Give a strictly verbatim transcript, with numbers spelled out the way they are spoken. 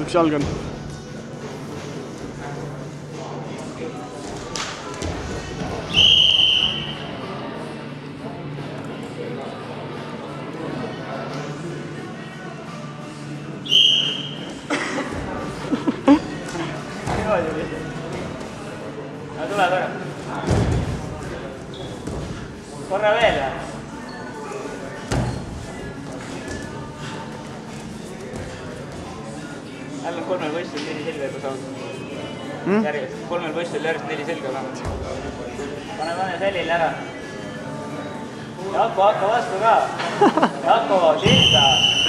vahepeal üks jalg on. Tule taga. Korra veel või? Jälle on kolmel võistul neli selga juba saanud. Järjest. Kolmel võistul järjest neli selga saanud. Pane pane sellile ära. Jaako, hakka vastu ka. Jaako, silda.